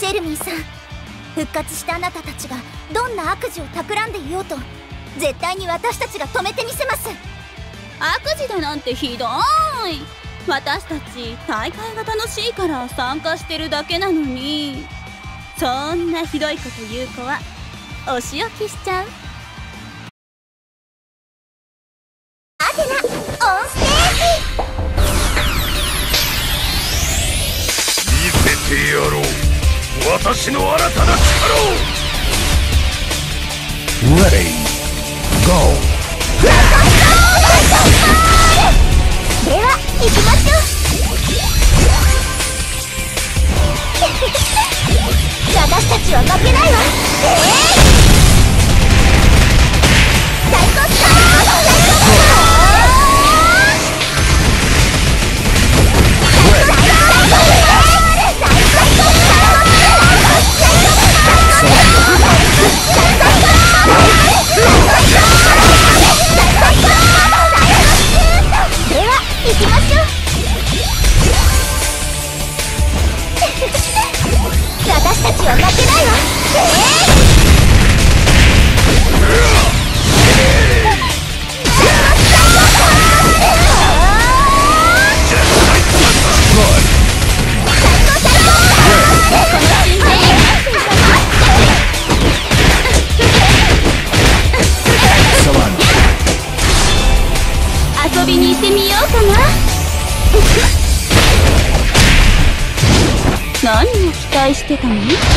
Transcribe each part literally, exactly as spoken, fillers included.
シェルミーさん、復活したあなたたちがどんな悪事を企んでいようと絶対に私たちが止めてみせます。 悪事だなんてひどい。私たち大会が楽しいから参加してるだけなのに、そんなひどいこと言う子はお仕置きしちゃう。 アテナオンステージ。 見せてやろう、私の新たな力を。 Ready Go。 では行きましょう。私たちは負けないわ。えー最高スターでは行きましょう。私たちは負けないわ。えー遊びに行ってみようかな。何を期待してたの？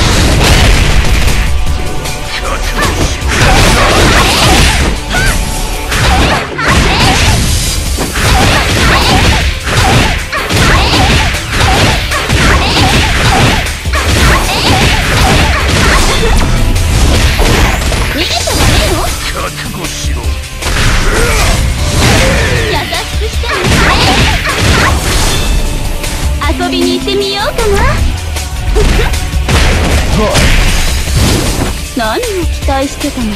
逃げちゃダメよ。 覚悟しろ。 優しくしてね。遊びに行ってみようかな。何を期待してたの？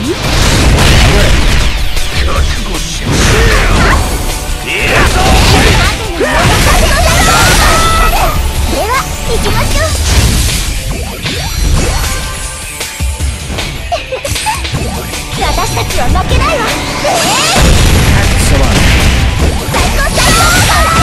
覚悟しろ。 では行きましょう。私たちは負けないわ。最高最高。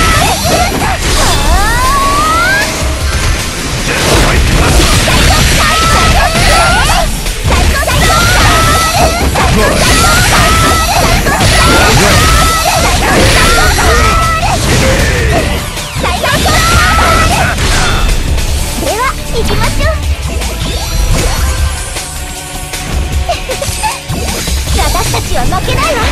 では行きましょう。私たちは負けないわ。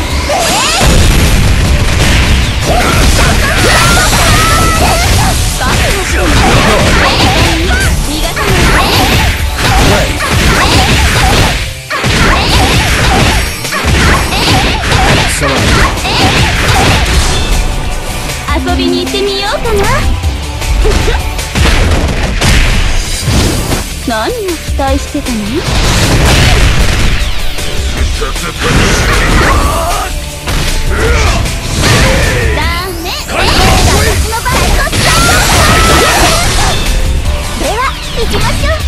遊びに行ってみようかな。何を期待してたの？ダメ。 私の番では行きましょう。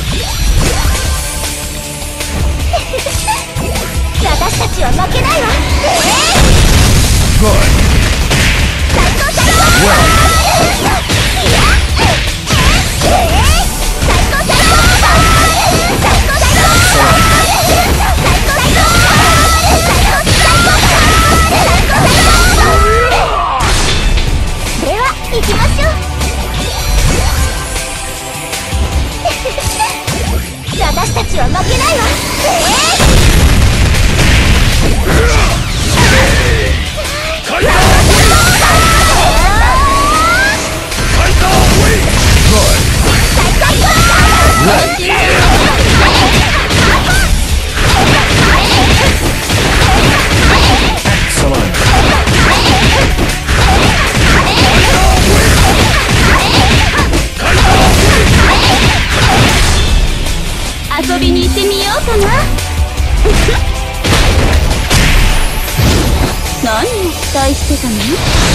私たちは負けないわ。最高最高。いや最高最高。最高最高。では行きましょう。私たちは負けないわ。 遊びに行ってみようかな。何を期待してたの？